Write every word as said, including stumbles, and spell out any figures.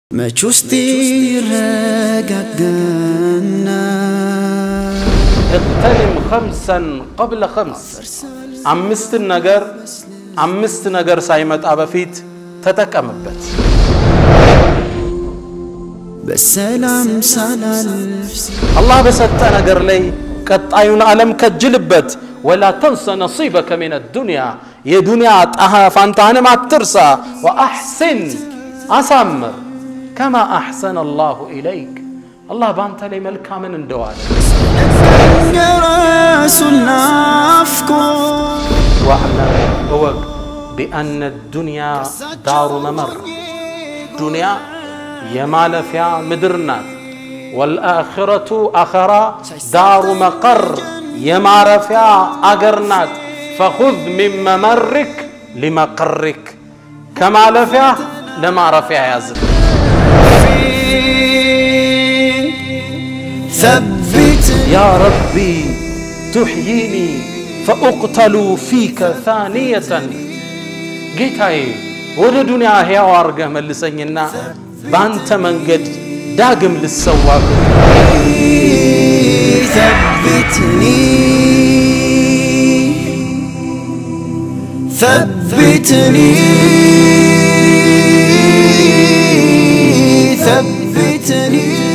መች ውስጥ ይረጋጋና اغتنم خمسا قبل خمس አምስት ነገር አምስት ነገር ሳይመጣ በፊት ተጠቀምበት በሰላም ሳላልፍ አላህ በሰጠ ነገር ላይ ቀጣዩን ዓለም ከጅልበት ولا تنسى نصيبك من الدنيا የዱንያ ጣሃ ፋንታህንም አትርሳ واحسن አሳምር كما احسن الله اليك الله بانت لي ملكامن እንደዋለ رسولنا افكو واعلم اوق بان الدنيا دار ممر دنيا يمالفيا مدرنا والاخره اخرى دار مقر يمارفيا اجرنات فخذ من ممرك لمقرك كما لفيا لما رفيا يازل ثبت يا ربي تحييني فأقتل فيك ثانية قيتاي ولا دنيا هي وارقة ملسنينا بانت منقد داقم للسواق ثبتني ثبتني ثبتني